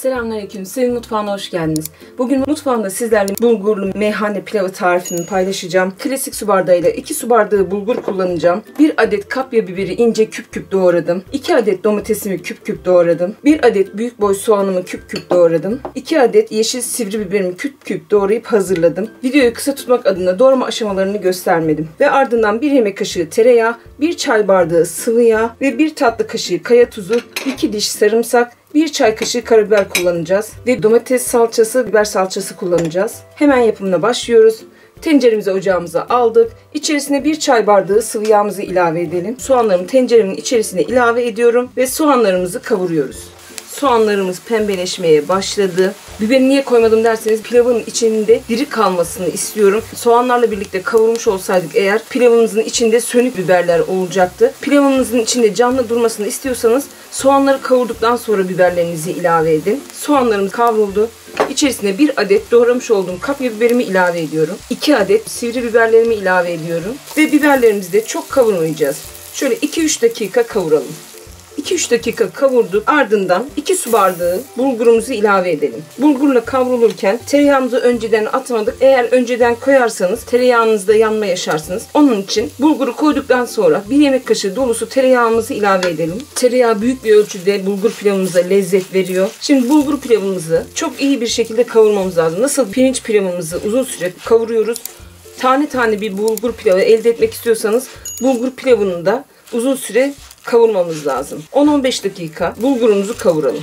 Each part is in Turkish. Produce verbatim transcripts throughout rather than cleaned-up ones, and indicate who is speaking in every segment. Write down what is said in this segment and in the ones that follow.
Speaker 1: Selamünaleyküm. Sevin mutfağına hoş geldiniz. Bugün mutfağımda sizlerle bulgurlu meyhane pilavı tarifini paylaşacağım. Klasik su bardağıyla iki su bardağı bulgur kullanacağım. bir adet kapya biberi ince küp küp doğradım. iki adet domatesimi küp küp doğradım. bir adet büyük boy soğanımı küp küp doğradım. iki adet yeşil sivri biberimi küp küp doğrayıp hazırladım. Videoyu kısa tutmak adına doğrama aşamalarını göstermedim. Ve ardından bir yemek kaşığı tereyağı, bir çay bardağı sıvı yağ ve bir tatlı kaşığı kaya tuzu, iki diş sarımsak, bir çay kaşığı karabiber kullanacağız ve domates salçası, biber salçası kullanacağız. Hemen yapımına başlıyoruz. Tenceremizi ocağımıza aldık. İçerisine bir çay bardağı sıvı yağımızı ilave edelim. Soğanlarımı tenceremin içerisine ilave ediyorum ve soğanlarımızı kavuruyoruz. Soğanlarımız pembeleşmeye başladı. Biberi niye koymadım derseniz pilavın içinde diri kalmasını istiyorum. Soğanlarla birlikte kavurmuş olsaydık eğer pilavımızın içinde sönük biberler olacaktı. Pilavımızın içinde canlı durmasını istiyorsanız soğanları kavurduktan sonra biberlerinizi ilave edin. Soğanlarımız kavruldu. İçerisine bir adet doğramış olduğum kapya biberimi ilave ediyorum. iki adet sivri biberlerimi ilave ediyorum. Ve biberlerimizi de çok kavurmayacağız. Şöyle iki üç dakika kavuralım. iki üç dakika kavurduk. Ardından iki su bardağı bulgurumuzu ilave edelim. Bulgurla kavrulurken tereyağımızı önceden atmadık. Eğer önceden koyarsanız tereyağınızda yanma yaşarsınız. Onun için bulguru koyduktan sonra bir yemek kaşığı dolusu tereyağımızı ilave edelim. Tereyağı büyük bir ölçüde bulgur pilavımıza lezzet veriyor. Şimdi bulgur pilavımızı çok iyi bir şekilde kavurmamız lazım. Nasıl pirinç pilavımızı uzun süre kavuruyoruz. Tane tane bir bulgur pilavı elde etmek istiyorsanız bulgur pilavını da uzun süre kavurmamız lazım. on on beş dakika bulgurumuzu kavuralım.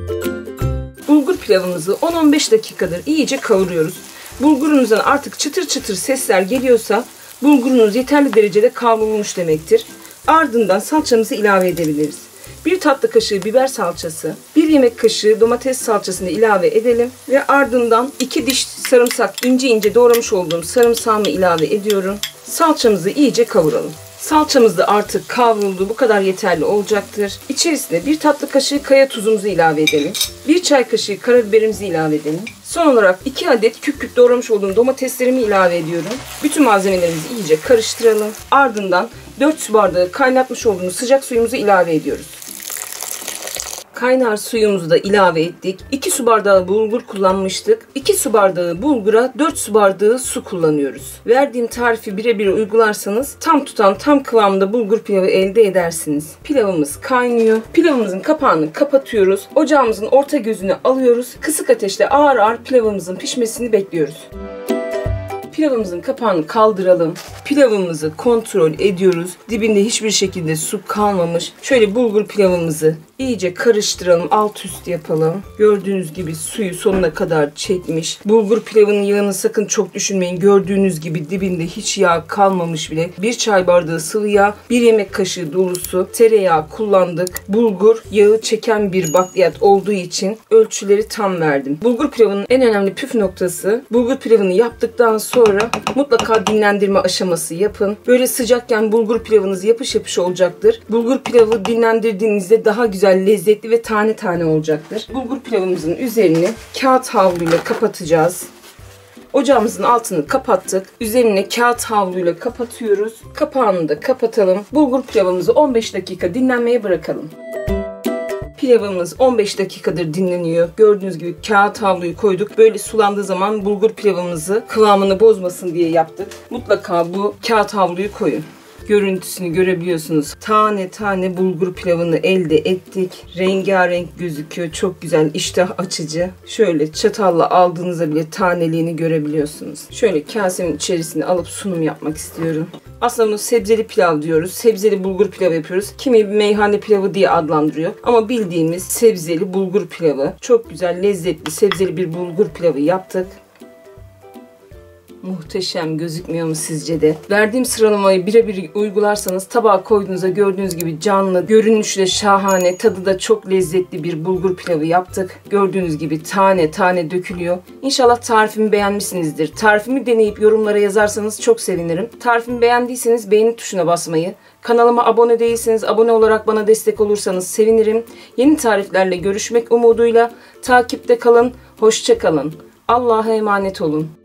Speaker 1: Bulgur pilavımızı on on beş dakikadır iyice kavuruyoruz. Bulgurunuzdan artık çıtır çıtır sesler geliyorsa bulgurunuz yeterli derecede kavrulmuş demektir. Ardından salçamızı ilave edebiliriz. bir tatlı kaşığı biber salçası, bir yemek kaşığı domates salçasını ilave edelim ve ardından iki diş sarımsak, ince ince doğramış olduğum sarımsağımı ilave ediyorum. Salçamızı iyice kavuralım. Salçamız da artık kavruldu. Bu kadar yeterli olacaktır. İçerisine bir tatlı kaşığı kaya tuzumuzu ilave edelim. bir çay kaşığı karabiberimizi ilave edelim. Son olarak iki adet küp küp doğramış olduğum domateslerimi ilave ediyorum. Bütün malzemelerimizi iyice karıştıralım. Ardından dört su bardağı kaynatmış olduğumuz sıcak suyumuzu ilave ediyoruz. Kaynar suyumuzu da ilave ettik. iki su bardağı bulgur kullanmıştık. iki su bardağı bulgura dört su bardağı su kullanıyoruz. Verdiğim tarifi birebir uygularsanız tam tutan, tam kıvamda bulgur pilavı elde edersiniz. Pilavımız kaynıyor. Pilavımızın kapağını kapatıyoruz. Ocağımızın orta gözünü alıyoruz. Kısık ateşte ağır ağır pilavımızın pişmesini bekliyoruz. Pilavımızın kapağını kaldıralım. Pilavımızı kontrol ediyoruz. Dibinde hiçbir şekilde su kalmamış. Şöyle bulgur pilavımızı iyice karıştıralım. Alt üst yapalım. Gördüğünüz gibi suyu sonuna kadar çekmiş. Bulgur pilavının yağını sakın çok düşünmeyin. Gördüğünüz gibi dibinde hiç yağ kalmamış bile. bir çay bardağı sıvı yağ, bir yemek kaşığı dolusu tereyağı kullandık. Bulgur yağı çeken bir bakliyat olduğu için ölçüleri tam verdim. Bulgur pilavının en önemli püf noktası, bulgur pilavını yaptıktan sonra Sonra mutlaka dinlendirme aşaması yapın. Böyle sıcakken bulgur pilavınız yapış yapış olacaktır. Bulgur pilavı dinlendirdiğinizde daha güzel, lezzetli ve tane tane olacaktır. Bulgur pilavımızın üzerini kağıt havluyla kapatacağız. Ocağımızın altını kapattık. Üzerine kağıt havluyla kapatıyoruz. Kapağını da kapatalım. Bulgur pilavımızı on beş dakika dinlenmeye bırakalım. Pilavımız on beş dakikadır dinleniyor. Gördüğünüz gibi kağıt havluyu koyduk. Böyle sulandığı zaman bulgur pilavımızı kıvamını bozmasın diye yaptık. Mutlaka bu kağıt havluyu koyun. Görüntüsünü görebiliyorsunuz. Tane tane bulgur pilavını elde ettik. Rengarenk gözüküyor. Çok güzel, iştah açıcı. Şöyle çatalla aldığınızda bile taneliğini görebiliyorsunuz. Şöyle kasemin içerisine alıp sunum yapmak istiyorum. Aslında bunu sebzeli pilav diyoruz. Sebzeli bulgur pilavı yapıyoruz. Kimi meyhane pilavı diye adlandırıyor. Ama bildiğimiz sebzeli bulgur pilavı. Çok güzel, lezzetli sebzeli bir bulgur pilavı yaptık. Muhteşem gözükmüyor mu sizce de? Verdiğim sıralamayı birebir uygularsanız tabağa koyduğunuzda gördüğünüz gibi canlı, görünüşle şahane, tadı da çok lezzetli bir bulgur pilavı yaptık. Gördüğünüz gibi tane tane dökülüyor. İnşallah tarifimi beğenmişsinizdir. Tarifimi deneyip yorumlara yazarsanız çok sevinirim. Tarifimi beğendiyseniz beğeni tuşuna basmayı, kanalıma abone değilseniz abone olarak bana destek olursanız sevinirim. Yeni tariflerle görüşmek umuduyla takipte kalın. Hoşça kalın. Allah'a emanet olun.